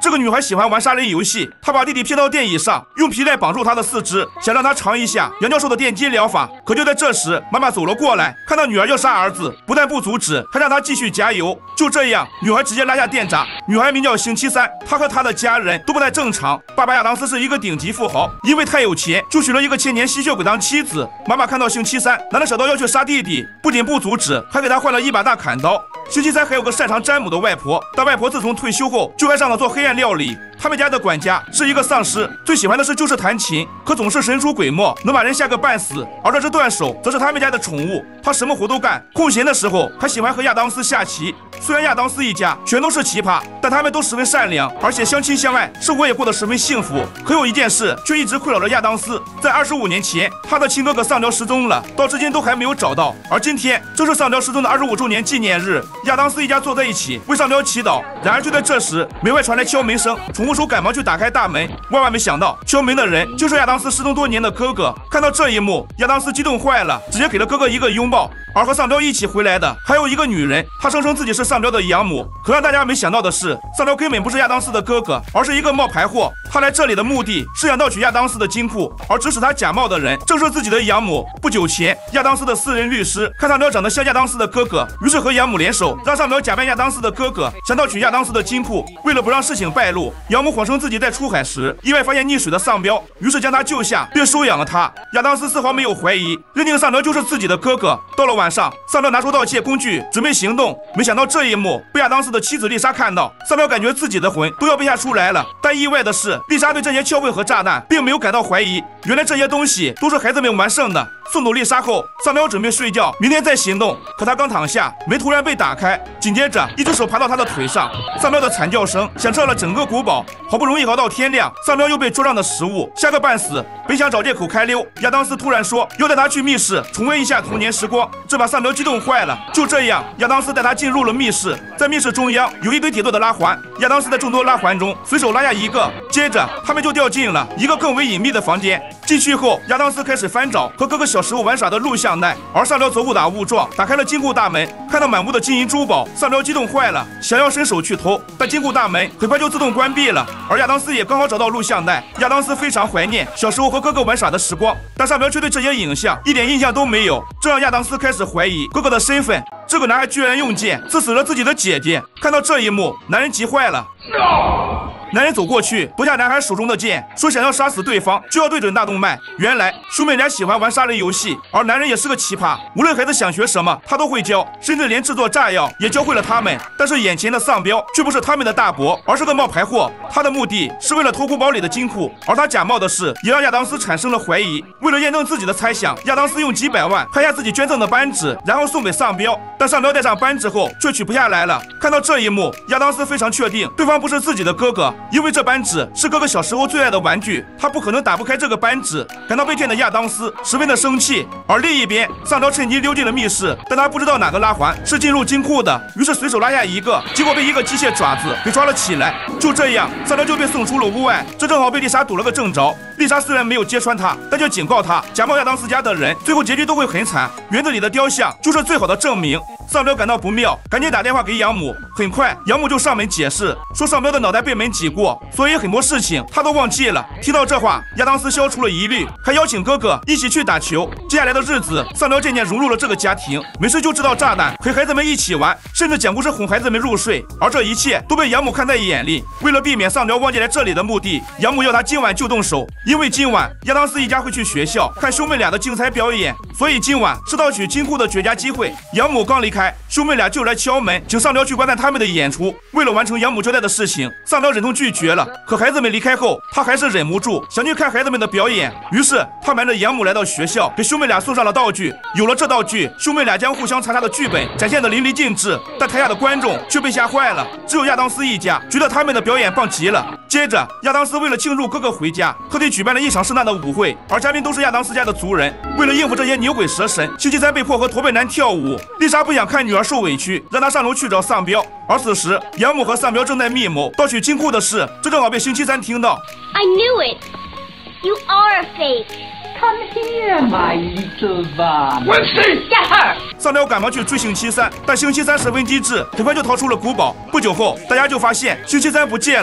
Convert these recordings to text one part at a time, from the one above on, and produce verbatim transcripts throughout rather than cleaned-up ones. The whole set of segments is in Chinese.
这个女孩喜欢玩杀人游戏，她把弟弟骗到电椅上，用皮带绑住他的四肢，想让他尝一下杨教授的电击疗法。可就在这时，妈妈走了过来，看到女儿要杀儿子，不但不阻止，还让她继续加油。就这样，女孩直接拉下电闸。女孩名叫星期三，她和她的家人都不太正常。爸爸亚当斯是一个顶级富豪，因为太有钱，就娶了一个千年吸血鬼当妻子。妈妈看到星期三拿着小刀要去杀弟弟，不仅不阻止，还给他换了一把大砍刀。星期三还有个擅长占卜的外婆，但外婆自从退休后就爱上了做黑暗料理。他们家的管家是一个丧尸，最喜欢的事就是弹琴，可总是神出鬼没，能把人吓个半死。而这只断手则是他们家的宠物，他什么活都干，空闲的时候还喜欢和亚当斯下棋。虽然亚当斯一家全都是奇葩，但他们都十分善良，而且相亲相爱，生活也过得十分幸福。可有一件事却一直困扰着亚当斯，在二十五年前，他的亲哥哥上吊失踪了，到至今都还没有找到。而今天正是上吊失踪的二十五周年纪念日，亚当斯一家坐在一起为上吊祈祷。然而就在这时，门外传来敲门声，宠物手赶忙去打开大门，万万没想到敲门的人就是亚当斯失踪多年的哥哥。看到这一幕，亚当斯激动坏了，直接给了哥哥一个拥抱。而和上吊一起回来的还有一个女人，她声称自己是上吊的养母。可让大家没想到的是，上吊根本不是亚当斯的哥哥，而是一个冒牌货。他来这里的目的是想盗取亚当斯的金库，而指使他假冒的人正是自己的养母。不久前，亚当斯的私人律师看上吊长得像亚当斯的哥哥，于是和养母联手，让上吊假扮亚当斯的哥哥，想盗取亚当斯的金库。为了不让事情败露，养母谎称自己在出海时意外发现溺水的上吊，于是将他救下并收养了他。亚当斯丝毫没有怀疑，认定上吊就是自己的哥哥。到了晚上，上吊拿出盗窃工具准备行动，没想到这一幕被亚当斯的妻子丽莎看到，上吊感觉自己的魂都要被吓出来了。但意外的是，丽莎对这些撬棍和炸弹并没有感到怀疑，原来这些东西都是孩子们玩剩的。送走丽莎后，上吊准备睡觉，明天再行动。可他刚躺下，门突然被打开，紧接着一只手爬到他的腿上，上吊的惨叫声响彻了整个古堡。好不容易熬到天亮，上吊又被桌上的食物吓个半死，本想找借口开溜，亚当斯突然说要带他去密室重温一下童年时光，这把上吊激动坏了。就这样，亚当斯带他进入了密室，在密室中央有一堆铁做的拉环，亚当斯在众多拉环中随手拉下一个，接着他们就掉进了一个更为隐秘的房间。进去后，亚当斯开始翻找和哥哥小时候玩耍的录像带，而上吊则误打误撞打开了金库大门，看到满屋的金银珠宝，上吊激动坏了，想要伸手去偷，但金库大门很快就自动关闭了。而亚当斯也刚好找到录像带，亚当斯非常怀念小时候和哥哥玩耍的时光，但上吊却对这些影像一点印象都没有，这让亚当斯开始怀疑哥哥的身份。这个男孩居然用剑刺死了自己的姐姐。看到这一幕，男人急坏了。男人走过去，夺下男孩手中的剑，说想要杀死对方就要对准大动脉。原来兄妹俩喜欢玩杀人游戏，而男人也是个奇葩，无论孩子想学什么他都会教，甚至连制作炸药也教会了他们。但是眼前的丧彪却不是他们的大伯，而是个冒牌货。他的目的是为了偷古堡里的金库，而他假冒的事也让亚当斯产生了怀疑。为了验证自己的猜想，亚当斯用几百万拍下自己捐赠的扳指，然后送给丧彪。但丧彪戴上扳指后却取不下来了。看到这一幕，亚当斯非常确定对方不是自己的哥哥，因为这扳指是哥哥小时候最爱的玩具，他不可能打不开这个扳指。感到被骗的亚当斯十分的生气。而另一边，丧彪趁机溜进了密室，但他不知道哪个拉环是进入金库的，于是随手拉下一个，结果被一个机械爪子给抓了起来。就这样，丧彪就被送出了屋外，这正好被丽莎堵了个正着。丽莎虽然没有揭穿他，但却警告他，假冒亚当斯家的人最后结局都会很惨。园子里的雕像就是最好的证明。丧彪感到不妙，赶紧打电话给养母。很快，养母就上门解释，说丧彪的脑袋被门挤过，所以很多事情他都忘记了。听到这话，亚当斯消除了疑虑，还邀请哥哥一起去打球。接下来的日子，丧彪渐渐融入了这个家庭，没事就知道炸弹，和孩子们一起玩，甚至讲故事哄孩子们入睡。而这一切都被养母看在眼里。为了避免丧彪忘记来这里的目的，养母要他今晚就动手，因为今晚亚当斯一家会去学校看兄妹俩的精彩表演，所以今晚是盗取金库的绝佳机会。养母刚离开，兄妹俩就来敲门，请丧彪去观看他们的演出。为了完成养母交代的事情，丧彪忍痛拒绝了。可孩子们离开后，他还是忍不住想去看孩子们的表演，于是他瞒着养母来到学校，给兄妹俩送上了道具。有了这道具，兄妹俩将互相残杀的剧本展现得淋漓尽致，但台下的观众却被吓坏了。只有亚当斯一家觉得他们的表演棒极了。接着，亚当斯为了庆祝哥哥回家，特地举办了一场盛大的舞会，而嘉宾都是亚当斯家的族人。为了应付这些牛鬼蛇神，星期三被迫和驼背男跳舞。丽莎不想看女儿受委屈，让她上楼去找丧彪。而此时，养母和丧彪正在密谋盗取金库的事，这正好被星期三听到。 I knew it. You are a fake. Come here, my little one. Wednesday, get her. 丧彪赶忙去追星期三，但星期三十分机智，很快就逃出了古堡。不久后，大家就发现星期三不见了。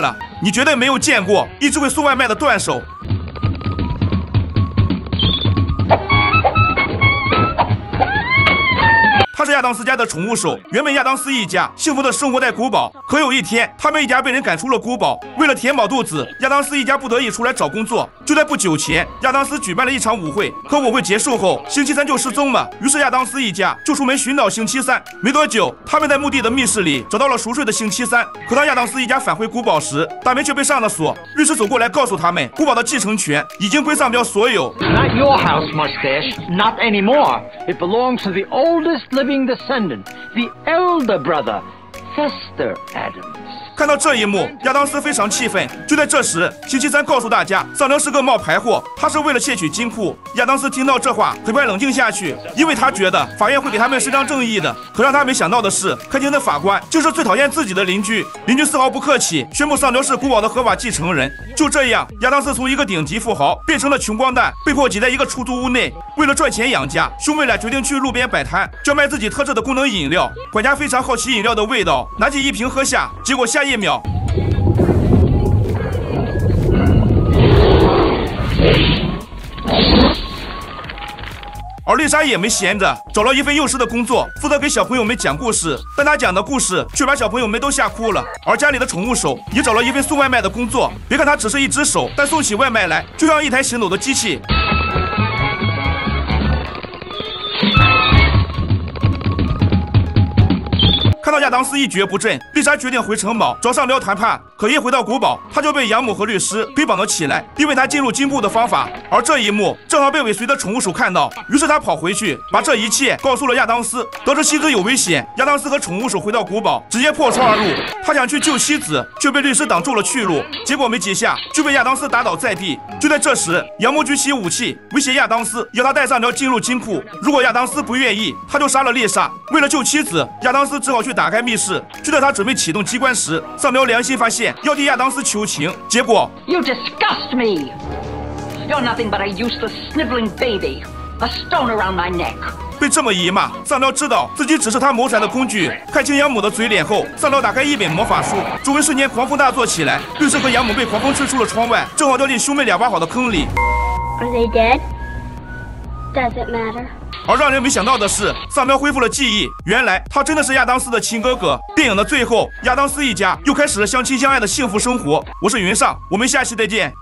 你绝对没有见过一直会送外卖的断手。他是亚当斯家的宠物手。原本亚当斯一家幸福的生活在古堡，可有一天，他们一家被人赶出了古堡。为了填饱肚子，亚当斯一家不得已出来找工作。就在不久前，亚当斯举办了一场舞会，可舞会结束后，星期三就失踪了。于是亚当斯一家就出门寻找星期三。没多久，他们在墓地的密室里找到了熟睡的星期三。可当亚当斯一家返回古堡时，大门却被上了锁。律师走过来告诉他们，古堡的继承权已经归上标所有。 Not your house, Mustache. Not anymore. It belongs to the oldest living descendant, the elder brother, Fester Adams. 看到这一幕，亚当斯非常气愤。就在这时，星期三告诉大家，丧牛是个冒牌货，他是为了窃取金库。亚当斯听到这话，很快冷静下去，因为他觉得法院会给他们伸张正义的。可让他没想到的是，开庭的法官就是最讨厌自己的邻居。邻居丝毫不客气，宣布丧牛是古堡的合法继承人。就这样，亚当斯从一个顶级富豪变成了穷光蛋，被迫挤在一个出租屋内。为了赚钱养家，兄妹俩决定去路边摆摊，叫卖自己特制的功能饮料。管家非常好奇饮料的味道，拿起一瓶喝下，结果下一秒。而丽莎也没闲着，找了一份幼师的工作，负责给小朋友们讲故事。但她讲的故事却把小朋友们都吓哭了。而家里的宠物手也找了一份送外卖的工作。别看它只是一只手，但送起外卖来就像一台行走的机器。看到亚当斯一蹶不振，丽莎决定回城堡找上僚谈判。可一回到古堡，他就被养母和律师被绑了起来，并问他进入金库的方法。而这一幕正好被尾随的宠物鼠看到，于是他跑回去，把这一切告诉了亚当斯。得知妻子有危险，亚当斯和宠物鼠回到古堡，直接破窗而入。他想去救妻子，却被律师挡住了去路。结果没几下就被亚当斯打倒在地。就在这时，养母举起武器威胁亚当斯，要他带上僚进入金库。如果亚当斯不愿意，他就杀了丽莎。为了救妻子，亚当斯只好去打开密室。就在他准备启动机关时，上僚良心发现，要替亚当斯求情。结果 You disgust me! You're nothing but a useless sniveling baby, a stone around my neck. 被这么一骂，上僚知道自己只是他谋财的工具。看清养母的嘴脸后，上僚打开一本魔法书，周围瞬间狂风大作起来。律师和养母被狂风吹出了窗外，正好掉进兄妹俩挖好的坑里。 Are they dead? Does it matter? 而让人没想到的是，上僚恢复了记忆，原来他真的是亚当斯的亲哥哥。电影的最后，亚当斯一家又开始了相亲相爱的幸福生活。我是云上，我们下期再见。